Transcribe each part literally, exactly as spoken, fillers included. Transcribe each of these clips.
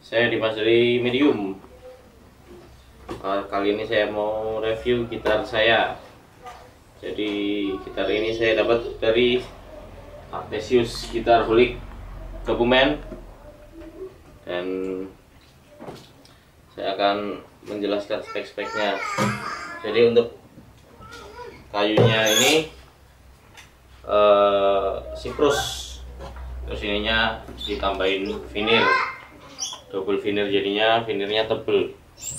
Saya Dimas dari Medium. Uh, kali ini saya mau review gitar saya. Jadi gitar ini saya dapat dari Artesius Gitarholic Kebumen, dan saya akan menjelaskan spek-speknya. Jadi untuk kayunya ini uh, siprus, terus ininya ditambahin vinil, double vinil, jadinya vinilnya tebel.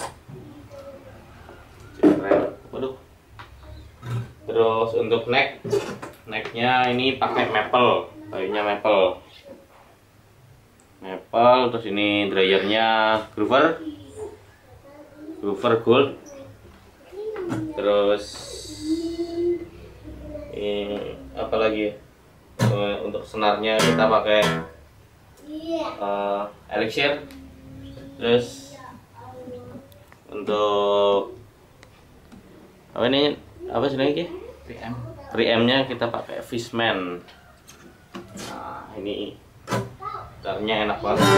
Waduh. Terus untuk neck, necknya ini pakai maple, kayunya maple, maple. Terus ini dryernya Groover, Groover Gold. Terus ini apa lagi? Untuk senarnya kita pakai uh, Elixir. Terus untuk apa ini, apa sih lagi? Preamp. Preampnya kita pakai Fishman. Nah, ini gitarnya enak banget.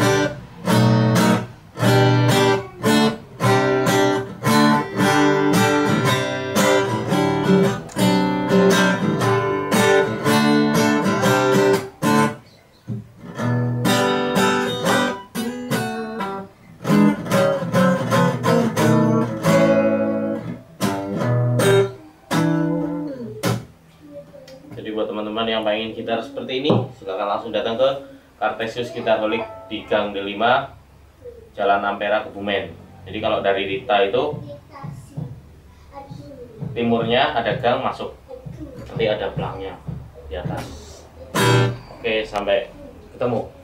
Jadi buat teman-teman yang pengen gitar seperti ini, silahkan langsung datang ke Artesius Gitarholic di Gang D lima, Jalan Ampera, Kebumen. Jadi kalau dari Rita itu timurnya ada gang masuk, nanti ada pelangnya di atas. Oke, sampai ketemu.